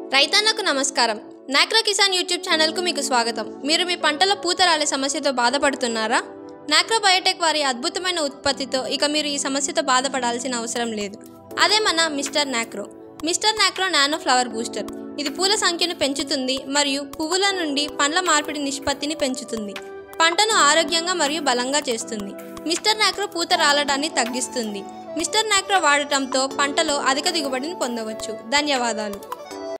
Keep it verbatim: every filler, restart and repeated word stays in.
రైతన్నకు నమస్కారం. నాక్రో కిసాన్ యూట్యూబ్ ఛానల్కు మీకు స్వాగతం. మీరు మీ పంటల పూత రాలే సమస్యతో బాధపడుతున్నారా? నాక్రో బయోటెక్ వారి అద్భుతమైన ఉత్పత్తితో ఇక మీరు ఈ సమస్యతో బాధపడాల్సిన అవసరం లేదు. అదే మన mister Nacro. Mister Nacro nano flower booster. ఇది పూల సంఖ్యను పెంచుతుంది మరియు పువ్వుల నుండి పండ్ల మార్పిడి నిష్పత్తిని పెంచుతుంది. పంటను ఆరోగ్యంగా మరియు బలంగా చేస్తుంది. మిస్టర్ నాక్రో పూత రాలడాన్ని తగ్గిస్తుంది. మిస్టర్ నాక్రో వాడటంతో పంటలో అధిక దిగుబడిని పొందవచ్చు. ధన్యవాదాలు.